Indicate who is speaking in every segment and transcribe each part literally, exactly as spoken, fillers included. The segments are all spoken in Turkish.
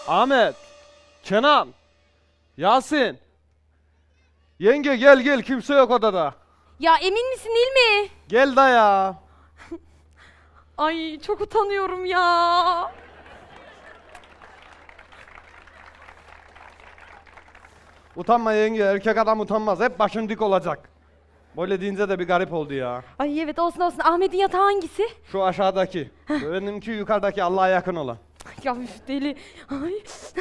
Speaker 1: Ahmet, Kenan, Yasin. Yenge gel gel, kimse yok odada.
Speaker 2: Ya emin misin değil mi?
Speaker 1: Gel da ya.
Speaker 2: Ay çok utanıyorum ya.
Speaker 1: Utanma yenge, erkek adam utanmaz. Hep başın dik olacak. Böyle deyince de bir garip oldu ya.
Speaker 2: Ay evet olsun olsun. Ahmet'in yatağı hangisi?
Speaker 1: Şu aşağıdaki. Benimki yukarıdaki, Allah'a yakın olan.
Speaker 2: Ya üf deli. Ay.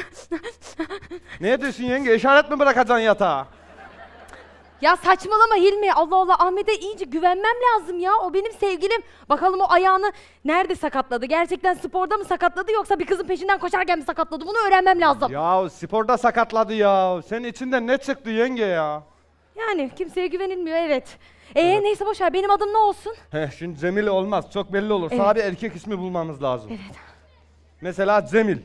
Speaker 1: Ne diyorsun yenge? İşaret mi bırakacaksın yatağa?
Speaker 2: Ya saçmalama Hilmi. Allah Allah, Ahmet'e iyice güvenmem lazım ya. O benim sevgilim. Bakalım o ayağını nerede sakatladı? Gerçekten sporda mı sakatladı yoksa bir kızın peşinden koşarken mi sakatladı? Bunu öğrenmem lazım.
Speaker 1: Ya sporda sakatladı ya. Senin içinden ne çıktı yenge ya?
Speaker 2: Yani kimseye güvenilmiyor evet. Ee
Speaker 1: Evet.
Speaker 2: neyse boşver, benim adım ne olsun?
Speaker 1: Heh, şimdi Cemil olmaz. Çok belli olur.
Speaker 2: Evet.
Speaker 1: Sana bir erkek ismi bulmamız lazım.
Speaker 2: Evet.
Speaker 1: Mesela Cemil.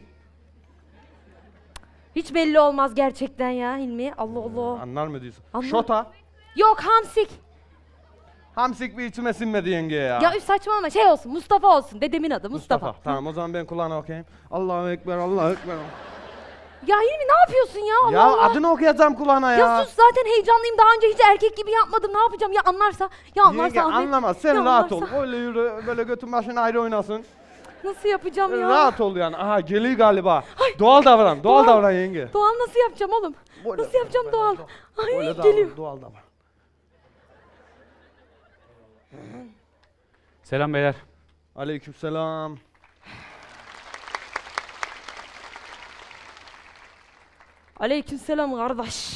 Speaker 2: Hiç belli olmaz gerçekten ya Hilmi. Allah Allah.
Speaker 1: Anlar mı diyorsun?
Speaker 2: Anlar.
Speaker 1: Şota.
Speaker 2: Yok Hamsik.
Speaker 1: Hamsik bir içime sinmedi yenge ya.
Speaker 2: Ya üf saçmalama, şey olsun, Mustafa olsun. Dedemin adı Mustafa.
Speaker 1: Mustafa. Tamam, o zaman ben kulağına okuyayım. Allahu Ekber, Allahu Ekber.
Speaker 2: Ya Hilmi ne yapıyorsun ya? Allah
Speaker 1: Ya
Speaker 2: Allah.
Speaker 1: adını okuyacağım kulağına ya.
Speaker 2: Ya sus, zaten heyecanlıyım. Daha önce hiç erkek gibi yapmadım. Ne yapacağım? Ya anlarsa? Ya anlarsa
Speaker 1: Yenge
Speaker 2: Ahmet?
Speaker 1: anlamaz. Sen
Speaker 2: Ya
Speaker 1: rahat ol.
Speaker 2: anlarsa?
Speaker 1: Öyle yürü, böyle götün başın ayrı oynasın.
Speaker 2: Nasıl yapacağım ya?
Speaker 1: Rahat ol yani. Aha geliyor galiba. Doğal davran, doğal,
Speaker 2: Doğal.
Speaker 1: davran yenge.
Speaker 2: Doğal nasıl yapacağım oğlum?
Speaker 1: Böyle
Speaker 2: nasıl yapacağım doğal? Ay
Speaker 1: Öyle
Speaker 2: geliyor.
Speaker 1: davran, doğal davran.
Speaker 3: Selam beyler.
Speaker 1: Aleykümselam.
Speaker 2: Aleykümselam kardeş.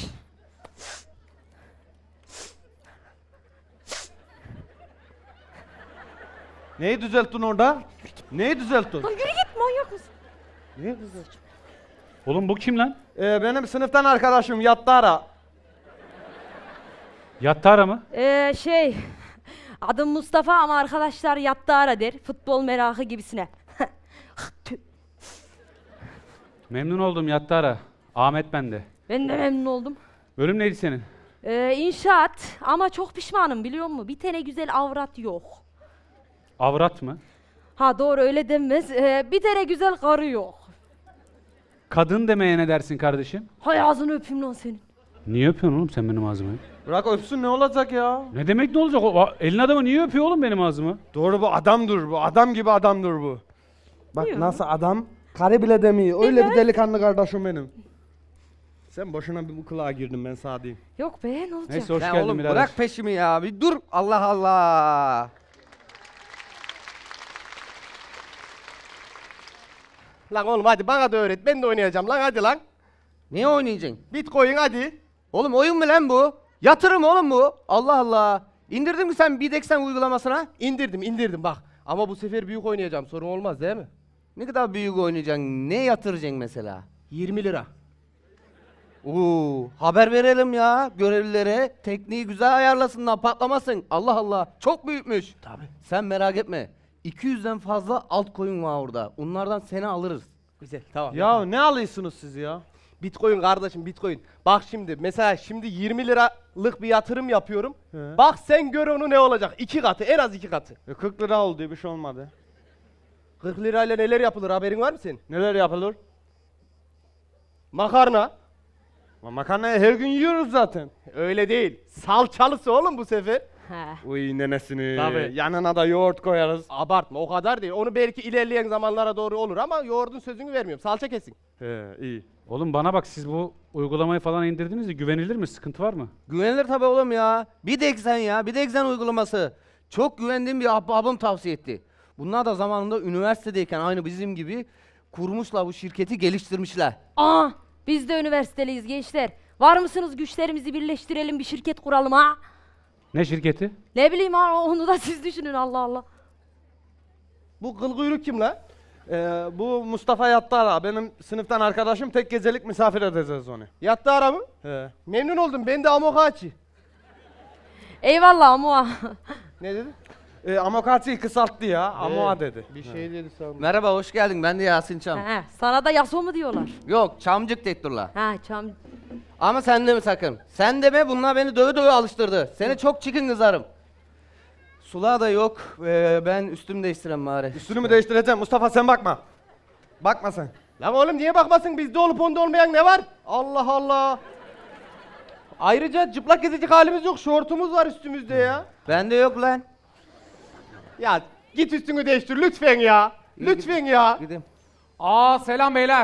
Speaker 1: Neyi düzelttin orada? Neyi düzelttin?
Speaker 2: Lan yürü git, manyak mısın?
Speaker 1: Neyi düzelttin?
Speaker 3: Oğlum bu kim lan?
Speaker 1: Ee, benim sınıftan arkadaşım Yattara.
Speaker 3: Yattara mı?
Speaker 2: Ee şey, adım Mustafa ama arkadaşlar Yattara der. Futbol merakı gibisine.
Speaker 3: Memnun oldum Yattara. Ahmet ben de.
Speaker 2: Ben de memnun oldum.
Speaker 3: Bölüm neydi senin?
Speaker 2: Ee, inşaat ama çok pişmanım biliyor musun? Bir tane güzel avrat yok.
Speaker 3: Avrat mı?
Speaker 2: Ha doğru, öyle denmez. Ee, bir tane güzel karı yok.
Speaker 3: Kadın demeye ne dersin kardeşim?
Speaker 2: Hay ağzını öpeyim lan senin.
Speaker 3: Niye öpüyorsun oğlum sen benim ağzımı?
Speaker 1: Bırak öpsün, ne olacak ya?
Speaker 3: Ne demek ne olacak? O, elin adamı niye öpüyor oğlum benim ağzımı?
Speaker 1: Doğru, bu adamdır bu. Adam gibi adamdır bu. Bak
Speaker 2: Yok.
Speaker 1: nasıl adam? Karı bile demiyor. Öyle bir delikanlı kardeşim benim. Sen boşuna bir bu kulağa girdin, ben sana diyeyim.
Speaker 2: Yok be, ne olacak?
Speaker 3: Neyse hoş
Speaker 4: Ya
Speaker 3: geldin
Speaker 4: oğlum
Speaker 3: birader.
Speaker 4: bırak peşimi ya, bir dur, Allah Allah.
Speaker 5: Lan oğlum hadi bana da öğret, ben de oynayacağım lan, hadi lan.
Speaker 4: Ne oynayacaksın?
Speaker 5: Bitcoin hadi.
Speaker 4: Oğlum oyun mu lan bu? Yatırım oğlum bu. Allah Allah. İndirdin mi sen Bidexen uygulamasına?
Speaker 5: İndirdim indirdim bak. Ama bu sefer büyük oynayacağım, sorun olmaz değil mi?
Speaker 4: Ne kadar büyük oynayacaksın? Ne yatıracaksın mesela?
Speaker 5: yirmi lira.
Speaker 4: Oo, haber verelim ya görevlilere. Tekniği güzel ayarlasınlar, patlamasın. Allah Allah. Çok büyükmüş.
Speaker 5: Tabii.
Speaker 4: Sen merak etme. iki yüzden fazla altcoin var orada. Onlardan seni alırız.
Speaker 5: Güzel, tamam.
Speaker 1: Ya ne alıyorsunuz siz ya?
Speaker 5: Bitcoin kardeşim, Bitcoin. Bak şimdi mesela şimdi yirmi liralık bir yatırım yapıyorum.
Speaker 1: He.
Speaker 5: Bak sen gör onu ne olacak? İki katı, en az iki katı.
Speaker 1: E, kırk lira oldu, bir şey olmadı.
Speaker 5: kırk lirayla neler yapılır, haberin var mı senin?
Speaker 1: Neler yapılır?
Speaker 5: Makarna.
Speaker 1: Ma- Makarnayı her gün yiyoruz zaten.
Speaker 5: Öyle değil. Salçalısı oğlum bu sefer.
Speaker 2: He.
Speaker 1: Uy nenesini.
Speaker 5: Tabii.
Speaker 1: Yanına da yoğurt koyarız.
Speaker 5: Abartma, o kadar değil. Onu belki ilerleyen zamanlara doğru olur ama yoğurdun sözünü vermiyorum. Salça kesin.
Speaker 1: He iyi.
Speaker 3: Oğlum bana bak, siz bu uygulamayı falan indirdiniz de güvenilir mi? Sıkıntı var mı?
Speaker 4: Güvenilir tabii oğlum ya. Bidexen ya. Bidexen uygulaması. Çok güvendiğim bir ahbabım tavsiye etti. Bunlar da zamanında üniversitedeyken aynı bizim gibi kurmuşlar, bu şirketi geliştirmişler.
Speaker 2: Aa, biz de üniversiteliyiz gençler. Var mısınız, güçlerimizi birleştirelim, bir şirket kuralım ha?
Speaker 3: Ne şirketi?
Speaker 2: Ne bileyim ha, onu da siz düşünün, Allah Allah.
Speaker 5: Bu kıl kuyruk kim lan?
Speaker 1: Ee, bu Mustafa Yattara. Benim sınıftan arkadaşım, tek gecelik misafir edeceğiz onu.
Speaker 5: Yattı ara mı?
Speaker 1: He.
Speaker 5: Memnun oldum. Ben de Amokachi.
Speaker 2: Eyvallah ama.
Speaker 5: Ne dedi?
Speaker 1: E, Amokachi'yi kısalttı ya. Amoa dedi.
Speaker 5: Bir şey dedi sandım.
Speaker 4: Merhaba, hoş geldin. Ben de Yasin Çam.
Speaker 2: He, sana da Yaso mu diyorlar?
Speaker 4: Yok, Çamcık Tekturla.
Speaker 2: Ha çam.
Speaker 4: Ama sen de mi sakın? Sen de mi? Bunlar beni döve döve alıştırdı. Seni çok çikin kızarım. Sulağı da yok. Ee, ben üstümü değiştireyim bari.
Speaker 1: Üstünü mü değiştireceğim? Mustafa sen bakma. Bakma sen.
Speaker 5: Lan oğlum niye bakmasın, bizde olup onda olmayan ne var? Allah Allah. Ayrıca çıplak gezecek halimiz yok, şortumuz var üstümüzde ya.
Speaker 4: Bende yok lan.
Speaker 5: Ya git üstünü değiştir lütfen ya. Lütfen ya.
Speaker 4: Gideyim.
Speaker 6: Aa selam beyler.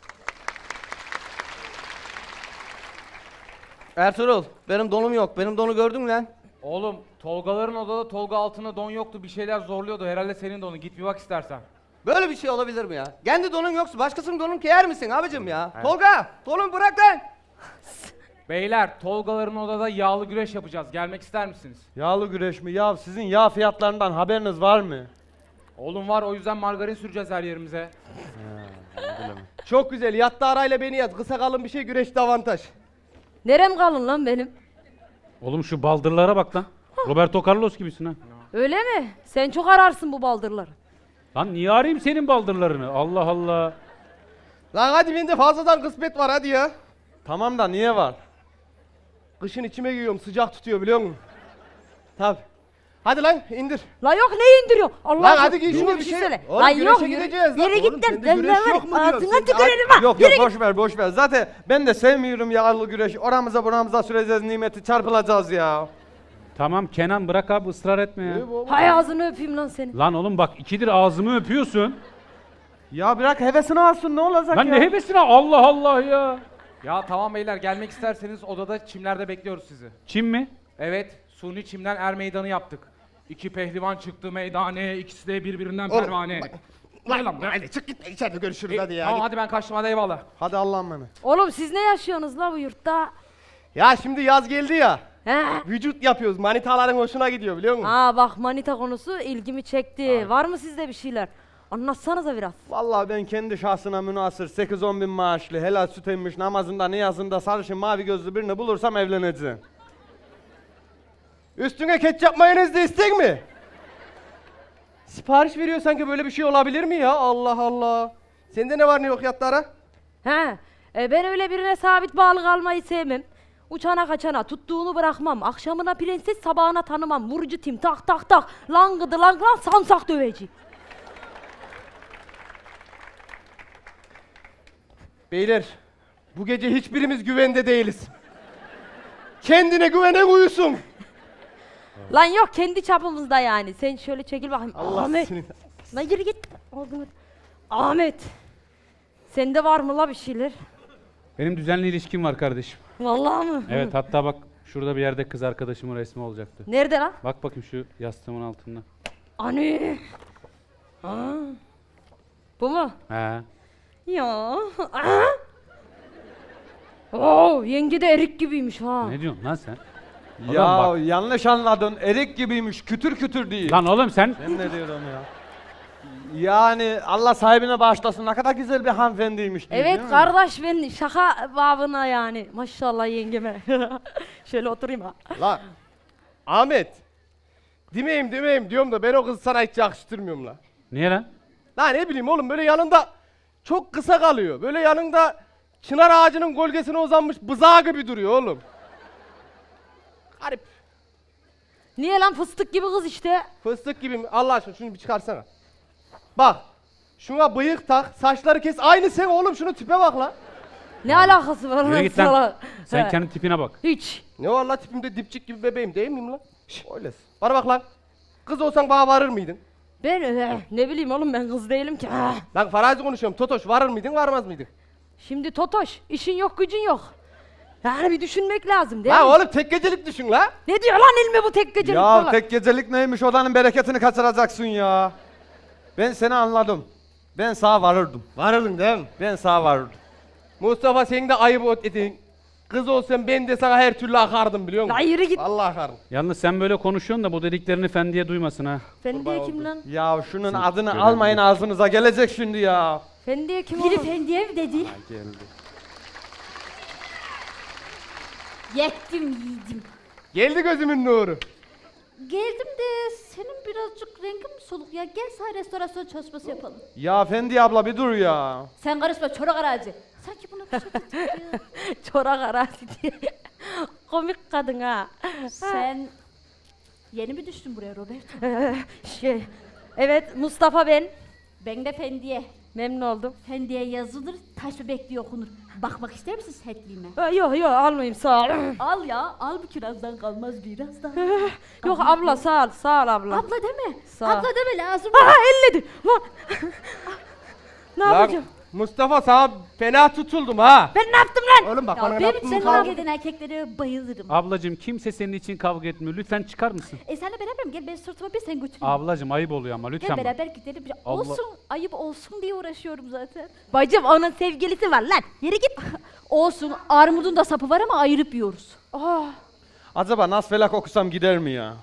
Speaker 4: Ertuğrul, benim donum yok. Benim donu gördün mü lan?
Speaker 6: Oğlum Tolgaların odada Tolga altında don yoktu, bir şeyler zorluyordu. Herhalde senin donu, git bir bak istersen.
Speaker 4: Böyle bir şey olabilir mi ya? Kendi donun yoksa başkasının donunu giyer misin abicim ya? Tolga, donunu bırak lan.
Speaker 6: Beyler Tolgaların odada yağlı güreş yapacağız, gelmek ister misiniz?
Speaker 1: Yağlı güreş mi? Ya sizin yağ fiyatlarından haberiniz var mı?
Speaker 6: Oğlum var, o yüzden margarin süreceğiz her yerimize.
Speaker 5: Çok güzel, yatta arayla beni yaz. Kısa kalın bir şey, güreşte avantaj.
Speaker 2: Nerem kalın lan benim?
Speaker 3: Oğlum şu baldırlara bak lan. Roberto Carlos gibisin ha.
Speaker 2: Öyle mi? Sen çok ararsın bu baldırları.
Speaker 3: Lan niye arayayım senin baldırlarını? Allah Allah.
Speaker 5: Lan hadi bende fazladan kısmet var hadi ya.
Speaker 1: Tamam da niye var?
Speaker 5: Kışın içime giyiyorum, sıcak tutuyor biliyor musun? Tabi. Hadi lan indir.
Speaker 2: La yok ne indiriyor? Allah
Speaker 5: Lan
Speaker 2: aşkına,
Speaker 5: hadi giy
Speaker 2: yürü
Speaker 5: şunu bir şey.
Speaker 2: söyle.
Speaker 5: Oğlum,
Speaker 2: Lan
Speaker 5: güreşe
Speaker 2: yok yürü,
Speaker 5: gideceğiz lan.
Speaker 2: yürü
Speaker 5: Oğlum,
Speaker 2: git lan.
Speaker 5: sende
Speaker 2: Ben
Speaker 5: güreş
Speaker 2: ne
Speaker 5: yok mu
Speaker 2: var?
Speaker 5: diyorum?
Speaker 2: Ağzına
Speaker 5: Sende
Speaker 2: tükürelim ha.
Speaker 1: Yok
Speaker 2: Yürü
Speaker 1: yok
Speaker 2: git.
Speaker 1: boş ver boş ver. Zaten ben de sevmiyorum yağlı güreş. Oramıza buramıza süreceğiz nimeti, çarpılacağız ya.
Speaker 3: Tamam Kenan bırak abi, ısrar etme ya.
Speaker 2: Hay ağzını öpeyim lan seni.
Speaker 3: Lan oğlum bak ikidir ağzımı öpüyorsun.
Speaker 1: Ya bırak hevesini alsın, ne olacak
Speaker 3: Lan
Speaker 1: ya?
Speaker 3: ne hevesine, Allah Allah ya.
Speaker 6: Ya tamam beyler, gelmek isterseniz odada çimlerde bekliyoruz sizi.
Speaker 3: Çin mi?
Speaker 6: Evet, suni çimden er meydanı yaptık. İki pehlivan çıktı meydane, ikisi de birbirinden
Speaker 5: Oğlum,
Speaker 6: pervane.
Speaker 5: Lan lan hadi çık git içeride görüşürüz
Speaker 6: E,
Speaker 5: hadi ya.
Speaker 6: Tamam
Speaker 5: Git.
Speaker 6: hadi ben kaçtım, hadi eyvallah.
Speaker 1: Hadi Allah'ım beni.
Speaker 2: Oğlum siz ne yaşıyorsunuz la bu yurtta?
Speaker 5: Ya şimdi yaz geldi ya.
Speaker 2: He?
Speaker 5: Vücut yapıyoruz. Manitaların hoşuna gidiyor biliyor musun?
Speaker 2: Aa bak manita konusu ilgimi çekti. Var mı sizde bir şeyler? Anlatsanıza biraz.
Speaker 1: Vallahi ben kendi şahsına münasır sekiz on bin maaşlı, helal süt emmiş, namazında niyazında sarışın mavi gözlü birini bulursam evleneceğim.
Speaker 5: Üstüne ketçap mayonez de istek mi? Sipariş veriyor sanki, böyle bir şey olabilir mi ya? Allah Allah. Sende ne var ne yok yatlara?
Speaker 2: He? E, ben öyle birine sabit bağlı kalmayı sevmem. Uçana kaçana tuttuğunu bırakmam. Akşamına prenses sabahına tanımam. Vurucu tim tak tak tak. Lan gıdı lan lan samsak döveci.
Speaker 5: Beyler, bu gece hiçbirimiz güvende değiliz. Kendine güvenen uyusun.
Speaker 2: Lan yok kendi çapımızda yani. Sen şöyle çekil bakayım.
Speaker 5: Allah
Speaker 2: Ahmet.
Speaker 5: seni.
Speaker 2: Lan yürü git. Oldu mu? Ahmet. Sende var mı la bir şeyler?
Speaker 3: Benim düzenli ilişkim var kardeşim.
Speaker 2: Vallahi mı?
Speaker 3: Evet hatta bak şurada bir yerde kız arkadaşımın resmi olacaktı.
Speaker 2: Nerede lan?
Speaker 3: Bak bakayım şu yastığımın altında.
Speaker 2: Ani. Aa. Bu mu?
Speaker 3: He.
Speaker 2: Ya. Aa. Oo, yenge de erik gibiymiş ha.
Speaker 3: Ne diyorsun lan sen?
Speaker 1: Ya
Speaker 3: Oğlum bak.
Speaker 1: yanlış anladın, erik gibiymiş, kütür kütür değil.
Speaker 3: Lan oğlum sen
Speaker 1: Ben ne diyorum ya? Yani Allah sahibine bağışlasın, ne kadar güzel bir hanımefendiymiş diyor,
Speaker 2: Evet
Speaker 1: değil mi?
Speaker 2: kardeş ben şaka babına yani. Maşallah yengeme. Şöyle oturayım ha.
Speaker 5: La. Ahmet. Demeyim demeyim diyorum da ben o kızı sana hiç yakıştırmıyorum la.
Speaker 3: niye lan?
Speaker 5: La ne bileyim oğlum, böyle yanında çok kısa kalıyor. Böyle yanında çınar ağacının gölgesine uzanmış bızağı gibi duruyor oğlum. Garip.
Speaker 2: Niye lan fıstık gibi kız işte.
Speaker 5: Fıstık gibi mi? Allah aşkına şunu bir çıkarsana. Bak. Şuna bıyık tak, saçları kes. Aynı sen oğlum, şunu tipe bak la.
Speaker 2: Ne alakası var
Speaker 3: Yürü
Speaker 2: lan
Speaker 3: git lan.
Speaker 2: salak?
Speaker 3: Sen
Speaker 2: He.
Speaker 3: kendi tipine bak.
Speaker 2: Hiç.
Speaker 5: Ne var la tipimde, dipçik gibi bebeğim değil miyim la? Şşş, öylesin. Bana bak lan. Kız olsan bana varır mıydın?
Speaker 2: Ben eh, ne bileyim oğlum ben kız değilim ki. Ah.
Speaker 5: Lan farazi konuşuyorum. Totoş varır mıydın, varmaz mıydın?
Speaker 2: Şimdi Totoş işin yok gücün yok. Yani bir düşünmek lazım değil mi?
Speaker 5: La oğlum tek gecelik düşün la.
Speaker 2: Ne diyor lan ilmi bu tek gecelik
Speaker 1: Ya
Speaker 2: falan?
Speaker 1: tek gecelik neymiş, odanın bereketini kaçıracaksın ya. Ben seni anladım. Ben sağa varırdım.
Speaker 5: Varırdın değil mi?
Speaker 1: Ben sağa varırdım.
Speaker 5: Mustafa sen de ayıp ettin. Kız olsan ben de sana her türlü akardım biliyor musun?
Speaker 2: La yürü git.
Speaker 5: Vallahi akardım.
Speaker 3: Yalnız sen böyle konuşuyorsun da bu dediklerini Fendi'ye duymasın ha.
Speaker 2: Fendiye kim lan?
Speaker 1: Ya şunun adını
Speaker 3: gören
Speaker 1: almayın ağzınıza, gelecek şimdi ya.
Speaker 2: Fendiye kim oğlum?
Speaker 7: Biri Fendiye mi dedi? Yettim yiğidim.
Speaker 5: Geldi gözümün nuru.
Speaker 7: Geldim de senin birazcık rengin mi soluk ya? Gel sana restorasyon çalışması yapalım.
Speaker 1: Ya Fendi abla bir dur ya.
Speaker 7: Sen karışma çorak arazi. Sanki buna bir şey tutuyor.
Speaker 2: Çorak arazi diye. Komik kadın ha.
Speaker 7: Sen yeni mi düştün buraya Robert?
Speaker 2: Ee, şey, evet Mustafa ben.
Speaker 7: Ben de Fendiye.
Speaker 2: Memnun oldum.
Speaker 7: Fen diye yazılır, taş bebek diye okunur. Bakmak ister misin setliğime?
Speaker 2: Ha, yok yok almayayım sağ ol.
Speaker 7: Al ya, al bu kirazdan kalmaz birazdan.
Speaker 2: Yok abla sağ ol sağ ol abla.
Speaker 7: Abla deme,
Speaker 2: Sağ ol.
Speaker 7: abla deme lazım.
Speaker 2: Aha elledi. Lan. Ne
Speaker 5: Lan
Speaker 2: yapacağım?
Speaker 5: Mustafa sana fena tutuldum ha.
Speaker 2: Ben ne yaptım lan?
Speaker 5: Oğlum bak
Speaker 7: Ya
Speaker 5: bana
Speaker 7: ben
Speaker 5: yaptığın
Speaker 7: sen
Speaker 5: falan-
Speaker 7: kavga eden erkeklere bayılırım.
Speaker 3: Ablacığım kimse senin için kavga etmiyor. Lütfen çıkar mısın?
Speaker 7: E senle beraberim, gel ben sırtıma bir sen götüreyim.
Speaker 3: Ablacığım ayıp oluyor ama
Speaker 7: Gel
Speaker 3: lütfen. bak.
Speaker 7: beraber gidelim. Bir-
Speaker 3: Allah-
Speaker 7: Olsun, ayıp olsun diye uğraşıyorum zaten.
Speaker 2: Bacım onun sevgilisi var lan. Yürü git.
Speaker 7: Olsun, armudun da sapı var ama ayırıp yiyoruz.
Speaker 2: Oh.
Speaker 1: Acaba Nasfelak okusam gider mi ya?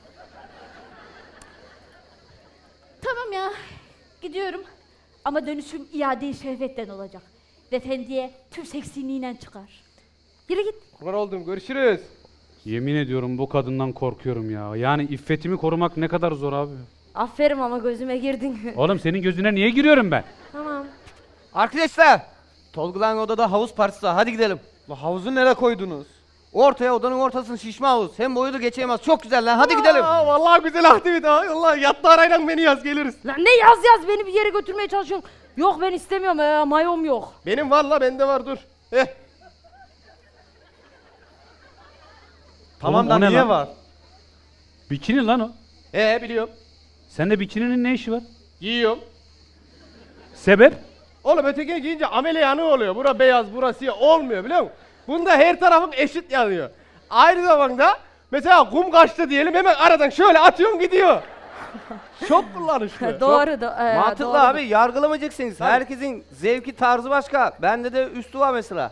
Speaker 7: Tamam ya, gidiyorum. Ama dönüşüm iade-i şehvetten olacak. Ve Fendi'ye tüm seksiliğiyle çıkar.
Speaker 2: Yürü git.
Speaker 5: Kurban oldum, görüşürüz.
Speaker 3: Yemin ediyorum bu kadından korkuyorum ya. Yani iffetimi korumak ne kadar zor abi.
Speaker 2: Aferin ama gözüme girdin.
Speaker 3: Oğlum senin gözüne niye giriyorum ben?
Speaker 2: Tamam.
Speaker 4: Arkadaşlar, Tolga'nın odada havuz partisi var. Hadi gidelim.
Speaker 1: La havuzu nereye koydunuz?
Speaker 4: Ortaya, odanın ortasını şişme havuz. Hem boyu da geçemez. Çok güzel lan. Hadi gidelim.
Speaker 5: Aa, vallahi güzel aktivite ha. Vallahi yattı arayla beni yaz geliriz.
Speaker 2: Lan ne yaz yaz beni bir yere götürmeye çalışıyorsun. Yok ben istemiyorum ya mayom yok.
Speaker 5: Benim var la, bende var, dur. Eh.
Speaker 1: Tamam
Speaker 3: Oğlum,
Speaker 1: da
Speaker 3: o ne
Speaker 1: niye
Speaker 3: lan?
Speaker 1: var?
Speaker 3: Bikini lan o.
Speaker 5: Ee biliyorum.
Speaker 3: Sende bikininin ne işi var?
Speaker 5: Giyiyorum.
Speaker 3: Sebep?
Speaker 5: Oğlum ötekini giyince amele yanığı oluyor. Bura beyaz, burası siyah olmuyor biliyor musun? Bunda her tarafın eşit yanıyor. Aynı zamanda mesela kum kaçtı diyelim, hemen aradan şöyle atıyorsun gidiyor. Çok kullanışlı.
Speaker 2: Doğru da. e,
Speaker 4: Mantıklı
Speaker 2: doğru.
Speaker 4: abi. Yargılamayacaksınız. Herkesin zevki tarzı başka. Bende de üstü var mesela.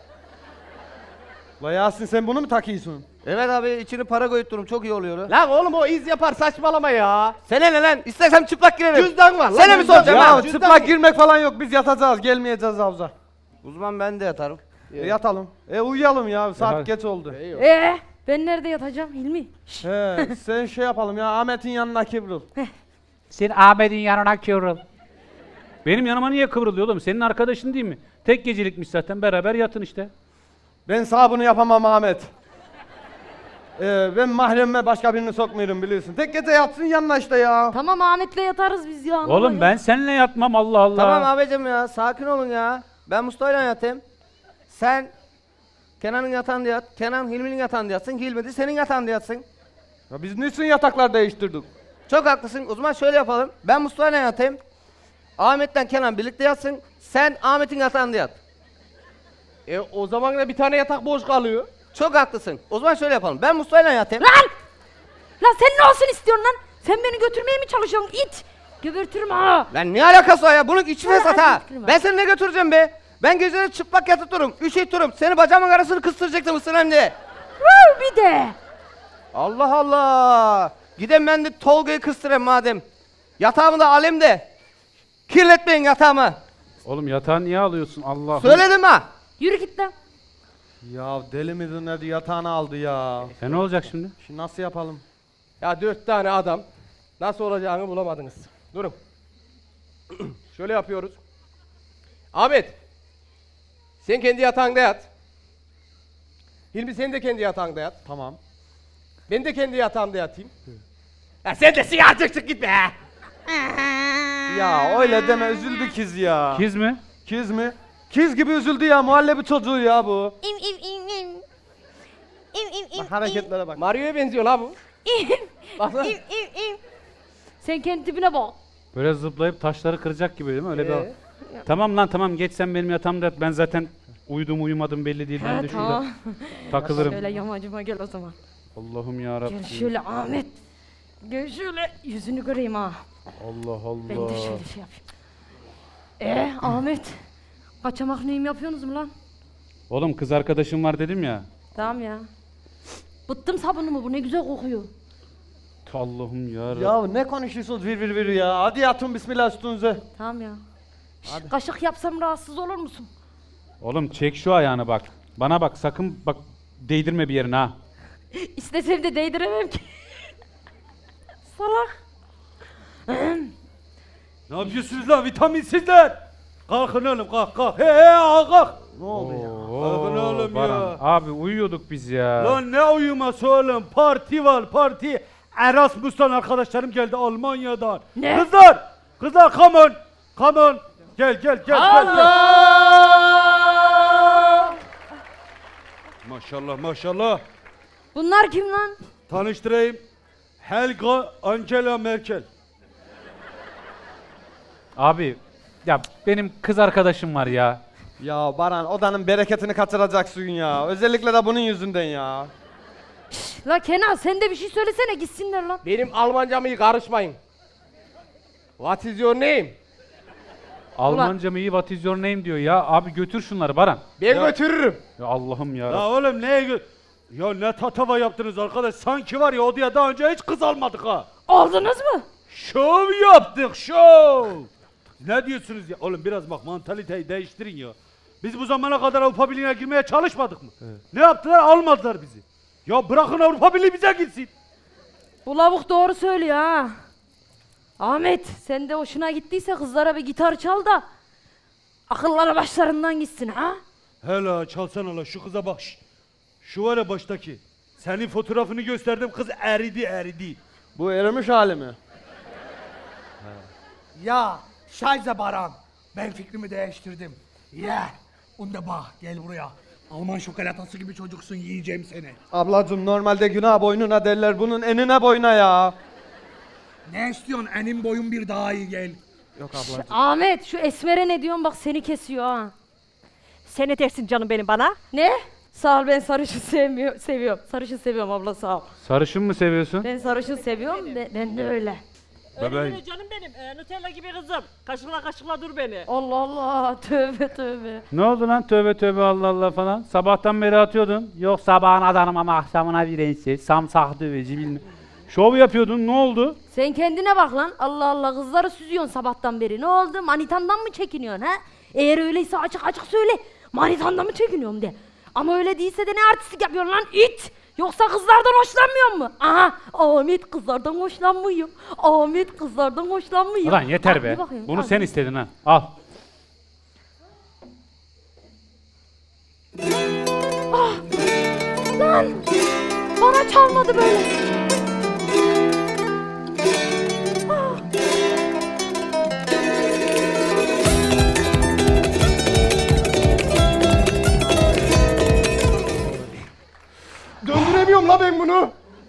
Speaker 1: La Yasin sen bunu mu takıyorsun?
Speaker 4: Evet abi, içini para koyutturum. Çok iyi oluyor.
Speaker 5: Lan oğlum o iz yapar, saçmalama ya.
Speaker 4: Sene ne lan? İstersem çıplak girerim.
Speaker 5: Cüzdan var lan.
Speaker 4: Sene mi
Speaker 5: cüzdan.
Speaker 4: soracağım
Speaker 1: Ya
Speaker 4: ha?
Speaker 5: Cüzdan
Speaker 1: çıplak
Speaker 5: var.
Speaker 1: girmek falan yok. Biz yatacağız. Gelmeyeceğiz havuza.
Speaker 4: Uzman ben de yatarım.
Speaker 1: E, yatalım. E uyuyalım ya. Saat
Speaker 3: hadi.
Speaker 1: geç oldu.
Speaker 5: Eyvallah.
Speaker 2: Ee, ben nerede yatacağım Hilmi?
Speaker 1: He, sen şey yapalım ya. Ahmet'in yanına kıvrıl.
Speaker 3: Sen Ahmet'in yanına kıvrıl. Benim yanıma niye kıvrılıyor oğlum? Senin arkadaşın değil mi? Tek gecelikmiş zaten, beraber yatın işte.
Speaker 1: Ben sağ bunu yapamam Ahmet. Ee, ben mahremime başka birini sokmuyorum biliyorsun. Tek gece yatsın yanına işte ya.
Speaker 2: Tamam Ahmet'le yatarız biz ya.
Speaker 3: Oğlum ben seninle yatmam, Allah Allah.
Speaker 4: Tamam abicim ya, sakin olun ya. Ben Mustafa'yla yatayım. Sen Kenan'ın yatağında yat. Kenan Hilmi'nin yatağında yatsın. Hilmi de senin yatağında yatsın.
Speaker 1: Ya biz niçin yataklar değiştirdik?
Speaker 4: Çok haklısın. O zaman şöyle yapalım. Ben Mustafa'yla yatayım. Ahmet'ten Kenan birlikte yatsın. Sen Ahmet'in yatağında yat.
Speaker 5: E o zaman da bir tane yatak boş kalıyor.
Speaker 4: Çok haklısın. O zaman şöyle yapalım. Ben Mustafa'yla yatayım.
Speaker 2: Lan! Lan sen ne olsun istiyorsun lan? Sen beni götürmeye mi çalışıyorsun? İt! Göbürtürüm ha!
Speaker 4: Lan ne alakası var ya? Bunun içi fesat ha.
Speaker 2: fikrim var.
Speaker 4: Ben seni ne götüreceğim be? Ben geceleri çıplak yatıp durum. Üşüyüp durum. Seni bacağımın arasını kıstıracaktım ısınayım diye.
Speaker 2: Vur bir de!
Speaker 4: Allah Allah. Gidem ben de Tolga'yı kıstırayım madem. Yatağımı da alayım de. Kirletmeyin yatağımı.
Speaker 3: Oğlum yatağı niye alıyorsun, Allah?
Speaker 4: Söyledim ha.
Speaker 2: Yürü git lan.
Speaker 1: Ya deli midir nedir yatağını aldı ya.
Speaker 3: E ne olacak şimdi?
Speaker 1: Şimdi nasıl yapalım?
Speaker 5: Ya dört tane adam nasıl olacağını bulamadınız. Durun. Şöyle yapıyoruz. Ahmet. Sen kendi yatağında yat. Hilmi sen de kendi yatağında yat.
Speaker 1: Tamam.
Speaker 5: Ben de kendi yatağımda yatayım. Ya sen de siyah çık çık gitme ha.
Speaker 1: Ya öyle deme üzüldü kiz ya.
Speaker 3: Kiz mi?
Speaker 1: Kiz mi? Kiz gibi üzüldü ya muhallebi çocuğu ya bu.
Speaker 2: İm im im im. İm im im.
Speaker 1: Bak hareketlere bak.
Speaker 5: Mario'ya benziyor la bu.
Speaker 2: İm
Speaker 5: Bak lan.
Speaker 2: im im im. Sen kendi tipine bak.
Speaker 3: Böyle zıplayıp taşları kıracak gibi değil mi? Öyle bir
Speaker 5: Ee?
Speaker 3: Tamam lan tamam, geç sen benim yatağımda yat. Ben zaten uyudum uyumadım belli değil. Ben
Speaker 2: Ha
Speaker 3: de şurada
Speaker 2: tamam.
Speaker 3: takılırım.
Speaker 2: Şöyle yamacıma gel o zaman.
Speaker 3: Allah'ım yarabbim.
Speaker 2: Gel şöyle Ahmet. Gel şöyle yüzünü göreyim ha.
Speaker 3: Allah Allah.
Speaker 2: Ben de şöyle şey yapayım. Ee Ahmet. Kaçamak neyim yapıyorsunuz mu lan?
Speaker 3: Oğlum kız arkadaşım var dedim ya.
Speaker 2: Tamam ya. Bıttım sabunumu bu ne güzel kokuyor.
Speaker 3: Allah'ım yarabbim.
Speaker 1: Ya ne konuşuyorsunuz vir vir vir ya. Hadi yatın bismillah üstünüze.
Speaker 2: Tamam ya. Şş, kaşık yapsam rahatsız olur musun?
Speaker 3: Oğlum çek şu ayağını bak. Bana bak, sakın bak değdirme bir yerine ha.
Speaker 2: İstesem de değdiremem ki. Salak.
Speaker 8: Ne yapıyorsunuz lan vitaminsizler? Kalkın oğlum kalk kalk. He he al kalk.
Speaker 1: Ne oldu ya?
Speaker 8: Kalkın oğlum
Speaker 3: Baran,
Speaker 8: ya.
Speaker 3: abi uyuyorduk biz ya.
Speaker 8: Lan ne uyuması oğlum? Parti var parti. Erasmus'tan arkadaşlarım geldi Almanya'dan.
Speaker 2: Ne?
Speaker 8: Kızlar! Kızlar come on! Come on! Gel gel gel.
Speaker 5: Allah!
Speaker 8: Gel, gel. Maşallah maşallah.
Speaker 2: Bunlar kim lan?
Speaker 8: Tanıştırayım. Helga Angela Merkel.
Speaker 3: Abi ya benim kız arkadaşım var ya.
Speaker 1: Ya Baran odanın bereketini kaçıracaksın ya. Özellikle de bunun yüzünden ya.
Speaker 2: La Kenan sen de bir şey söylesene gitsinler lan.
Speaker 5: Benim Almancamı iyi karışmayın. What is your name?
Speaker 3: Almanca mı iyi, what is your name diyor ya. Abi götür şunları Baran.
Speaker 5: Ben götürürüm.
Speaker 3: Ya Allah'ım ya.
Speaker 8: Ya oğlum neye gö... Ya ne tatava yaptınız arkadaş. Sanki var ya odaya daha önce hiç kız almadık ha.
Speaker 2: Aldınız mı?
Speaker 8: Şov yaptık şov. Ne diyorsunuz ya? Oğlum biraz bak mantaliteyi değiştirin ya. Biz bu zamana kadar Avrupa Birliği'ne girmeye çalışmadık mı? Evet. Ne yaptılar? Almadılar bizi. Ya bırakın Avrupa Birliği bize gitsin.
Speaker 2: Bu lavuk doğru söylüyor ha. Ahmet sen de hoşuna gittiyse kızlara bir gitar çal da akılları başlarından gitsin ha.
Speaker 8: Hele çalsana la şu kıza bak. Şş. Şu var ya baştaki. Senin fotoğrafını gösterdim kız eridi eridi.
Speaker 1: Bu erimiş hali mi?
Speaker 9: Ya Scheiße Baran. Ben fikrimi değiştirdim. Yeah. Wunderbar. Gel buraya. Alman şokolatası gibi çocuksun, yiyeceğim seni.
Speaker 1: Ablacım normalde günah boynuna derler, bunun enine boyuna ya.
Speaker 9: Ne istiyorsun? Enim boyun bir daha iyi gel.
Speaker 1: Yok ablacım.
Speaker 2: Ahmet şu Esmer'e ne diyorsun bak seni kesiyor ha.
Speaker 10: Sen ne dersin canım benim bana?
Speaker 2: Ne? Sağ ol ben sarışın sevmiyor, seviyorum. Sarışın seviyorum abla sağ ol.
Speaker 3: Sarışın mı seviyorsun?
Speaker 2: Ben sarışın seviyorum ben, ben de öyle.
Speaker 10: Öyle
Speaker 8: Bebeğim.
Speaker 10: öyle canım benim. Ee, Nutella gibi kızım. Kaşıkla kaşıkla dur beni.
Speaker 2: Allah Allah tövbe tövbe.
Speaker 3: Ne oldu lan tövbe tövbe Allah Allah falan. Sabahtan beri atıyordun. Yok sabahın adamım ama akşamına bir ense. Samsak döveci bilmem. Şov yapıyordun ne oldu?
Speaker 2: Sen kendine bak lan Allah Allah kızları süzüyorsun sabahtan beri. Ne oldu manitandan mı çekiniyorsun ha? Eğer öyleyse açık açık söyle. Manitandan mı çekiniyorum de. Ama öyle değilse de ne artistlik yapıyorsun lan it. Yoksa kızlardan hoşlanmıyor mu? Aha Ahmet kızlardan hoşlanmıyor. Ahmet kızlardan hoşlanmıyor.
Speaker 3: Ulan yeter
Speaker 2: Al,
Speaker 3: be.
Speaker 2: bir bakayım,
Speaker 3: Bunu
Speaker 2: al.
Speaker 3: sen istedin ha. Al.
Speaker 2: Lan bana çalmadı böyle.
Speaker 5: Döndüremiyorum la ben bunu.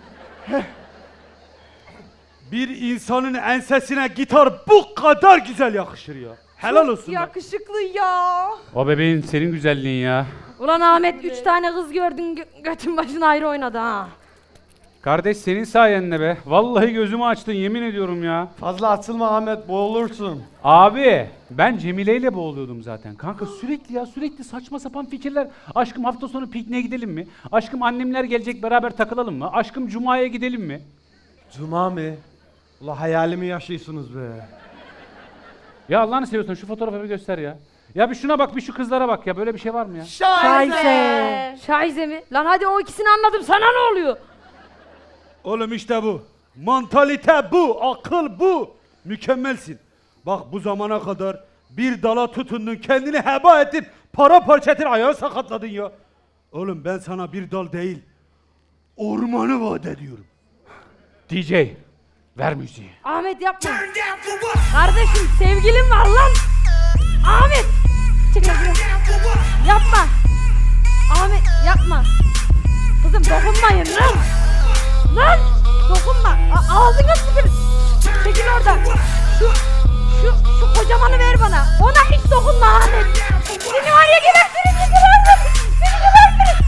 Speaker 8: Bir insanın ensesine gitar bu kadar güzel yakışır ya. Helal olsun. lan.
Speaker 10: Yakışıklı ya.
Speaker 3: O bebeğin senin güzelliğin ya.
Speaker 2: Ulan Ahmet üç tane kız gördün gö- götün başın ayrı oynadı ha.
Speaker 3: Kardeş senin sayende be. Vallahi gözümü açtın yemin ediyorum ya.
Speaker 1: Fazla açılma Ahmet, boğulursun.
Speaker 3: Abi ben Cemile ile boğuluyordum zaten. Kanka sürekli ya sürekli saçma sapan fikirler. Aşkım hafta sonu pikniğe gidelim mi? Aşkım annemler gelecek beraber takılalım mı? Aşkım Cuma'ya gidelim mi?
Speaker 1: Cuma mı? Ula hayalimi yaşıyorsunuz be.
Speaker 3: Ya Allah'ını seviyorsan şu fotoğrafı bir göster ya. Ya bir şuna bak bir şu kızlara bak ya böyle bir şey var mı ya?
Speaker 2: Şahize. Şahize mi? Lan hadi o ikisini anladım sana ne oluyor?
Speaker 8: Oğlum işte bu. Mantalite bu, akıl bu. Mükemmelsin. Bak bu zamana kadar bir dala tutundun, kendini heba edip para parça ettin, ayağı sakatladın ya. Oğlum ben sana bir dal değil, ormanı vaat ediyorum.
Speaker 3: D J ver müziği.
Speaker 2: Ahmet yapma. Kardeşim sevgilim var lan. Ahmet. Çık lan şuraya. Yapma. Ahmet yapma. Kızım dokunmayın lan. Lan dokunma. A- ağzına sıkın. Çekil oradan. Şu, şu, şu kocamanı ver bana. Ona hiç dokunma Ahmet. Seni var ya gebertirim. Seni gebertirim. Seni gebertirim.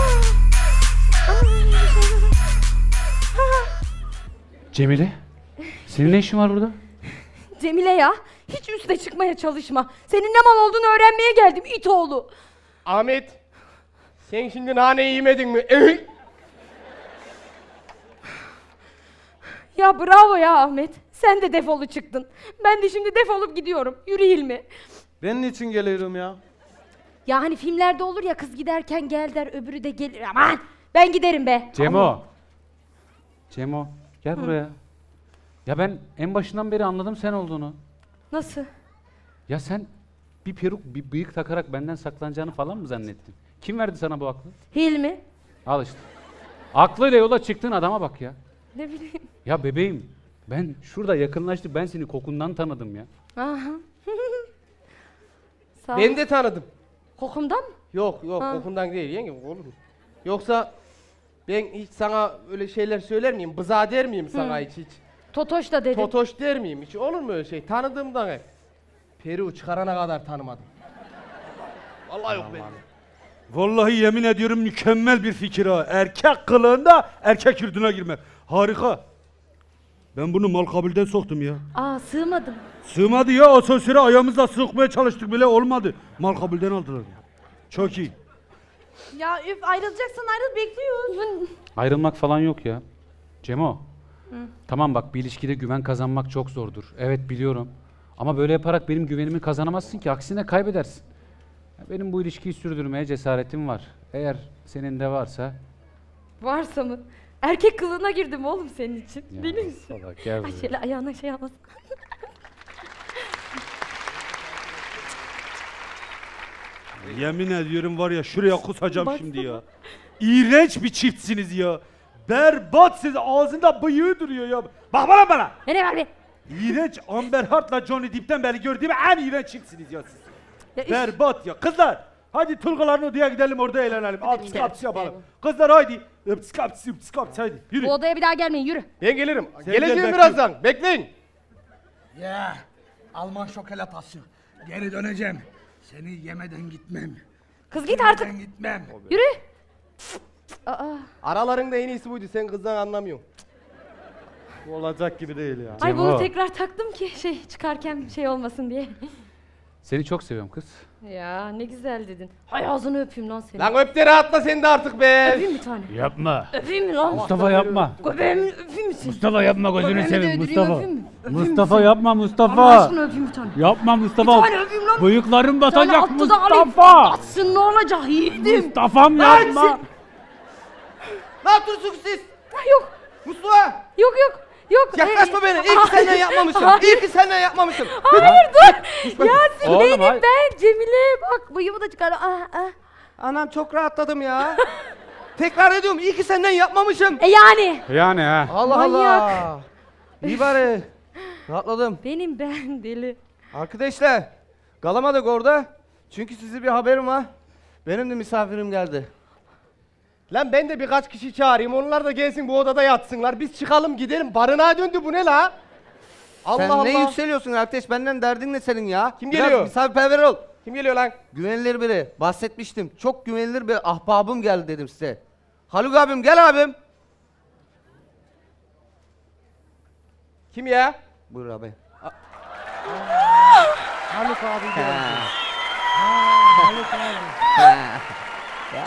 Speaker 3: Cemile senin ne işin var burada?
Speaker 2: Cemile ya hiç üste çıkmaya çalışma. Senin ne mal olduğunu öğrenmeye geldim it oğlu.
Speaker 5: Ahmet, sen şimdi nane yemedin mi?
Speaker 2: Ya bravo ya Ahmet. Sen de defolu çıktın. Ben de şimdi defolup gidiyorum. Yürü Hilmi.
Speaker 1: Ben niçin geliyorum ya?
Speaker 2: Ya hani filmlerde olur ya kız giderken gel der öbürü de gelir. Aman ben giderim be.
Speaker 3: Cemo. Cemo gel buraya. Ya ben en başından beri anladım sen olduğunu.
Speaker 2: Nasıl?
Speaker 3: Ya sen bir peruk bir bıyık takarak benden saklanacağını falan mı zannettin? Kim verdi sana bu aklı?
Speaker 2: Hilmi.
Speaker 3: Al işte. Aklıyla yola çıktığın adama bak ya.
Speaker 2: Ne bileyim.
Speaker 3: Ya bebeğim ben şurada yakınlaştık ben seni kokundan tanıdım ya.
Speaker 2: Aha. Sağ ol.
Speaker 5: Ben de tanıdım.
Speaker 2: Kokumdan mı?
Speaker 5: Yok yok
Speaker 2: Ha.
Speaker 5: kokundan değil yenge olur mu? Yoksa ben hiç sana öyle şeyler söyler miyim? Bıza der miyim sana hiç hiç?
Speaker 2: Totoş da dedin.
Speaker 5: Totoş der miyim hiç? Olur mu öyle şey? Tanıdığımdan hep. Peru çıkarana kadar tanımadım. Vallahi yok benim.
Speaker 8: Vallahi yemin ediyorum mükemmel bir fikir ha. Erkek kılığında erkek yurduna girmek. Harika. Ben bunu Malkabil'den soktum ya.
Speaker 2: Aa sığmadım.
Speaker 8: Sığmadı ya, asansöre ayağımızla sokmaya çalıştık bile olmadı. Malkabil'den aldılar. Çok iyi.
Speaker 7: Ya üf ayrılacaksan ayrıl bekliyoruz.
Speaker 3: Ayrılmak falan yok ya. Cemo. Tamam bak bir ilişkide güven kazanmak çok zordur. Evet biliyorum. Ama böyle yaparak benim güvenimi kazanamazsın ki. Aksine kaybedersin. Ya benim bu ilişkiyi sürdürmeye cesaretim var. Eğer senin de varsa...
Speaker 2: Varsa mı? Erkek kılığına girdim oğlum senin için.
Speaker 3: Ya,
Speaker 2: Deli misin?
Speaker 3: salak, gel
Speaker 2: Ay
Speaker 3: buraya.
Speaker 2: şöyle ayağına şey almasın.
Speaker 8: Yemin ediyorum var ya şuraya kusacağım
Speaker 2: Baksana.
Speaker 8: şimdi ya. İğrenç bir çiftsiniz ya. Berbat siz, ağzında bıyığı duruyor ya. Bak bana bana.
Speaker 2: Ne var be?
Speaker 8: İğrenç Amber Heard'la Johnny Depp'ten beri gördüğüm en iğrenç çiftsiniz ya siz.
Speaker 2: Ya üf.
Speaker 8: Berbat ya. Kızlar hadi Tulgaların odaya gidelim, orada eğlenelim. Apsis
Speaker 2: gidelim,
Speaker 8: kapsis yapalım.
Speaker 2: gidelim.
Speaker 8: Kızlar haydi. Apsis kapsis apsis kapsis haydi. Yürü.
Speaker 2: Bu odaya bir daha gelmeyin yürü.
Speaker 5: Ben gelirim.
Speaker 8: Sen
Speaker 5: Geleceğim
Speaker 8: gel,
Speaker 5: birazdan. Bekleyin.
Speaker 9: Yeah. Alman şokolatası. Geri döneceğim. Seni yemeden gitmem.
Speaker 2: Kız git artık.
Speaker 9: Yemeden gitmem.
Speaker 2: Yürü. Aa.
Speaker 5: Aralarında en iyisi buydu. Sen kızdan anlamıyorsun.
Speaker 1: Bu olacak gibi değil ya.
Speaker 2: Ay bunu
Speaker 3: Cemo.
Speaker 2: tekrar taktım ki şey çıkarken şey olmasın diye.
Speaker 3: Seni çok seviyorum kız.
Speaker 2: Ya ne güzel dedin. Hay ağzını öpeyim lan seni.
Speaker 5: Lan öp de rahatla sen de artık be.
Speaker 2: Öpeyim bir tane.
Speaker 3: Yapma.
Speaker 2: Öpeyim mi lan?
Speaker 3: Mustafa yapma.
Speaker 2: Göbeğimi öpeyim misin?
Speaker 3: Mustafa yapma gözünü
Speaker 2: Göbeğimi de
Speaker 3: seveyim
Speaker 2: öldüreyim,
Speaker 3: Mustafa.
Speaker 2: öpeyim mi? Öpeyim
Speaker 3: Mustafa
Speaker 2: misin?
Speaker 3: yapma
Speaker 2: Allah
Speaker 3: Mustafa.
Speaker 2: aşkına öpeyim bir tane.
Speaker 3: Yapma Mustafa.
Speaker 2: Bir tane öpeyim lan.
Speaker 3: Bıyıkların
Speaker 2: Bir tane
Speaker 3: batacak
Speaker 2: attı da alayım.
Speaker 3: Mustafa.
Speaker 2: Atsın ne olacak yiğidim.
Speaker 3: Mustafa'm
Speaker 2: Lan
Speaker 3: yapma.
Speaker 2: sen-
Speaker 5: Ne yapıyorsunuz siz?
Speaker 2: Ha, yok
Speaker 5: Mustafa.
Speaker 2: yok yok. Yok.
Speaker 5: Yaklaşma
Speaker 2: Ee,
Speaker 5: beni. İyi ki senden yapmamışım.
Speaker 2: Hayır.
Speaker 5: İyi ki senden yapmamışım.
Speaker 2: Hayır dur. Yasin
Speaker 3: Oğlum,
Speaker 2: benim
Speaker 3: hayır.
Speaker 2: ben Cemile bak bıyığımı da çıkar. Ah, ah.
Speaker 5: Anam çok rahatladım ya. Tekrar ediyorum. İyi ki senden yapmamışım.
Speaker 2: E yani.
Speaker 3: Yani ha.
Speaker 5: Allah
Speaker 2: Manyak.
Speaker 5: Allah. İyi bari. Rahatladım.
Speaker 2: Benim ben deli.
Speaker 5: Arkadaşlar. Kalamadık orada. Çünkü size bir haberim var. Benim de misafirim geldi. Lan ben de birkaç kişi çağırayım. Onlar da gelsin bu odada yatsınlar. Biz çıkalım gidelim. Barınağa döndü bu ne la? Allah
Speaker 4: Sen
Speaker 5: Allah.
Speaker 4: ne yükseliyorsun arkadaş? Benden derdin ne senin ya?
Speaker 5: Kim
Speaker 4: Biraz
Speaker 5: geliyor?
Speaker 4: misafirperver ol.
Speaker 5: Kim geliyor lan?
Speaker 4: Güvenilir biri. Bahsetmiştim. Çok güvenilir bir ahbabım geldi dedim size. Haluk abim gel abim.
Speaker 5: Kim ya?
Speaker 4: Buyur abi.
Speaker 5: Haluk abi geldi.
Speaker 4: Haluk abi. Ya.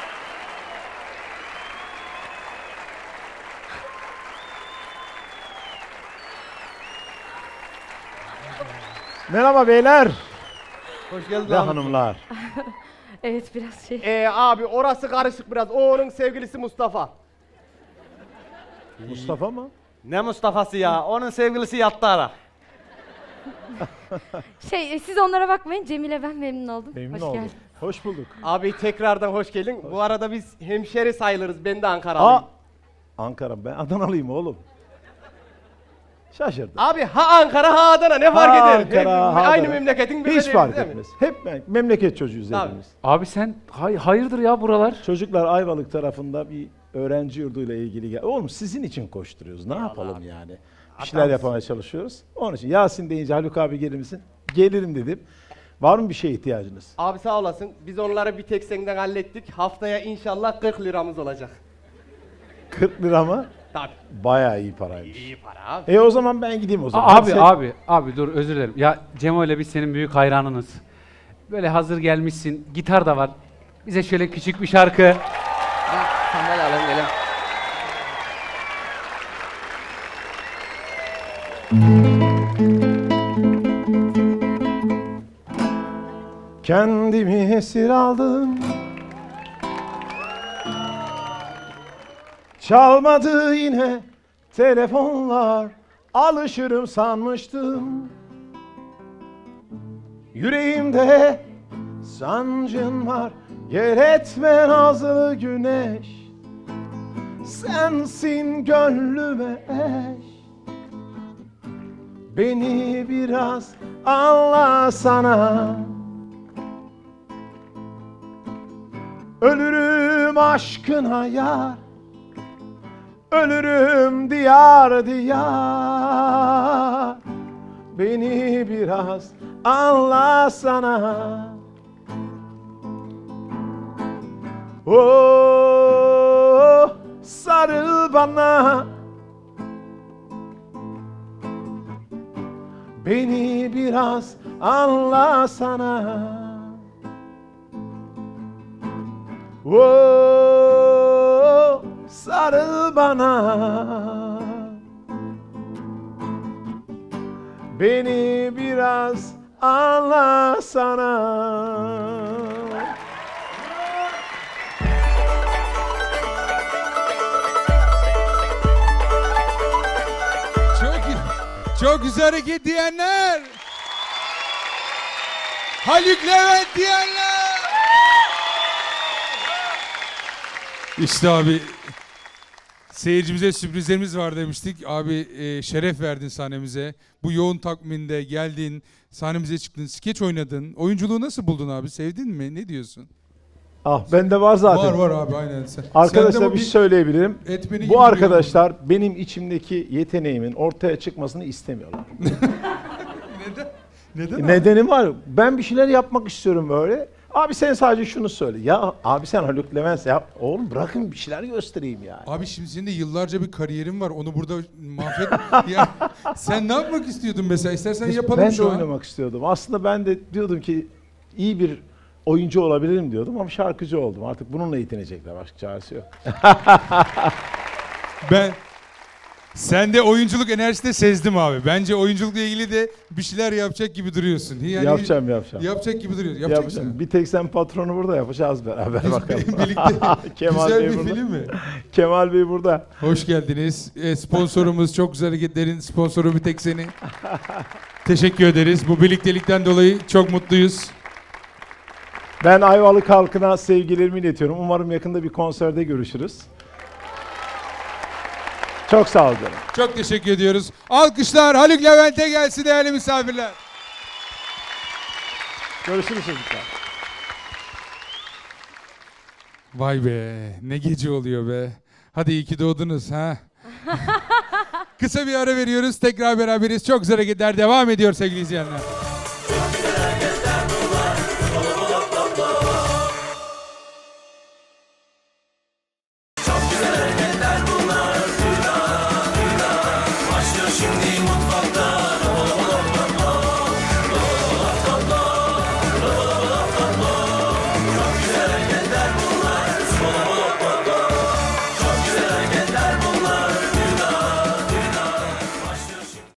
Speaker 11: Merhaba beyler
Speaker 1: Hoş geldin
Speaker 11: ve
Speaker 1: abi.
Speaker 11: hanımlar.
Speaker 2: Evet biraz şey.
Speaker 5: Ee abi orası karışık biraz. O onun sevgilisi Mustafa.
Speaker 11: Mustafa mı?
Speaker 1: Ne Mustafa'sı ya? Onun sevgilisi yattı ara.
Speaker 2: Şey e, siz onlara bakmayın. Cemile ben memnun oldum.
Speaker 11: Memnun
Speaker 2: Hoş
Speaker 11: oldum.
Speaker 2: geldin.
Speaker 11: Hoş bulduk.
Speaker 5: Abi tekrardan hoş geldin. Bu arada biz hemşeri sayılırız. Ben de
Speaker 11: Aa,
Speaker 5: Ankaralıyım.
Speaker 11: Ankara, ben Adanalıyım oğlum. Şaşırdım.
Speaker 5: Abi ha Ankara ha Adana ne fark
Speaker 11: Ha
Speaker 5: eder?
Speaker 11: Ankara,
Speaker 5: Hep-
Speaker 11: ha
Speaker 5: aynı
Speaker 11: Adana.
Speaker 5: memleketin
Speaker 11: Hiç
Speaker 5: bebeğiz,
Speaker 11: fark
Speaker 5: değil mi?
Speaker 11: etmez. Hep me- memleket çocuğuyuz
Speaker 5: Tabii.
Speaker 11: hepimiz.
Speaker 3: Abi sen hay hayırdır ya buralar?
Speaker 11: Çocuklar Ayvalık tarafında bir öğrenci yurduyla ilgili gel. Oğlum sizin için koşturuyoruz. Ne yapalım yani? Bir şeyler yapmaya çalışıyoruz. Onun için Yasin deyince Haluk abi gelir misin? Gelirim dedim. Var mı bir şeye ihtiyacınız?
Speaker 5: Abi sağ olasın. Biz onları bir tek senden hallettik. Haftaya inşallah kırk liramız olacak.
Speaker 11: kırk lira mı?
Speaker 5: Tabii.
Speaker 11: Bayağı iyi paraymış.
Speaker 5: İyi para abi.
Speaker 11: E o zaman ben gideyim o zaman.
Speaker 3: A- abi
Speaker 11: Sen-
Speaker 3: abi abi dur özür dilerim. Ya Cemo ile biz senin büyük hayranınız. Böyle hazır gelmişsin. Gitar da var. Bize şöyle küçük bir şarkı.
Speaker 4: Ya, sandalye alalım gelin.
Speaker 11: Kendimi esir aldım. Çalmadı yine telefonlar. Alışırım sanmıştım. Yüreğimde sancın var. Gel etme nazlı güneş. Sensin gönlüme eş. Beni biraz anlasana. Ölürüm aşkına yar, ölürüm diyar diyar. Beni biraz anlasana. Oh, sarıl bana. Beni biraz anlasana. Oh, sarıl bana. Beni biraz anlasana.
Speaker 12: Çok çok güzel hareket diyenler. Haluk Levent diyenler. İşte abi seyircimize sürprizlerimiz var demiştik. Abi e, şeref verdin sahnemize. Bu yoğun takviminde geldin, sahnemize çıktın, skeç oynadın. Oyunculuğu nasıl buldun abi? Sevdin mi? Ne diyorsun?
Speaker 11: Ah bende var zaten.
Speaker 12: Var var abi aynen. Sen,
Speaker 11: arkadaşlar bir şey söyleyebilirim. Bu arkadaşlar
Speaker 12: duruyor.
Speaker 11: benim içimdeki yeteneğimin ortaya çıkmasını istemiyorlar.
Speaker 12: Neden? Neden
Speaker 11: Nedeni var. Ben bir şeyler yapmak istiyorum böyle. Abi sen sadece şunu söyle. Ya abi sen Haluk Levent yap. Oğlum bırakın bir şeyler göstereyim yani.
Speaker 12: Abi şimdi senin de yıllarca bir kariyerin var. Onu burada mahvet. Yani sen ne yapmak istiyordun mesela? İstersen
Speaker 11: Biz-
Speaker 12: yapalım
Speaker 11: ben
Speaker 12: şu
Speaker 11: de
Speaker 12: an.
Speaker 11: oynamak istiyordum. Aslında ben de diyordum ki iyi bir oyuncu olabilirim diyordum ama şarkıcı oldum. Artık bununla yetinecekler. Başka çaresi yok.
Speaker 12: Ben sende oyunculuk enerjisi de sezdim abi. Bence oyunculukla ilgili de bir şeyler yapacak gibi duruyorsun. Yani
Speaker 11: yapacağım yapacağım.
Speaker 12: Yapacak gibi duruyorsun. Yapacaksın.
Speaker 11: Yapacağım. Bir tek sen patronu burada yapacağız beraber
Speaker 12: Biz
Speaker 11: bakalım.
Speaker 12: birlikte
Speaker 11: Kemal
Speaker 12: güzel
Speaker 11: Bey
Speaker 12: bir
Speaker 11: burada.
Speaker 12: film mi?
Speaker 11: Kemal Bey burada.
Speaker 12: Hoş geldiniz. E, sponsorumuz Çok Güzel Hareketler'in sponsoru bir tek seni. Teşekkür ederiz. Bu birliktelikten dolayı çok mutluyuz.
Speaker 11: Ben Ayvalık halkına sevgilerimi iletiyorum. Umarım yakında bir konserde görüşürüz. Çok sağ ol canım.
Speaker 12: Çok teşekkür ediyoruz. Alkışlar Haluk Levent'e gelsin değerli misafirler.
Speaker 11: Görüşürüz çocuklar.
Speaker 12: Vay be, ne gece oluyor be. Hadi iyi ki doğdunuz ha. Kısa bir ara veriyoruz. Tekrar beraberiz. Çok güzel hareketler devam ediyor sevgili izleyenler.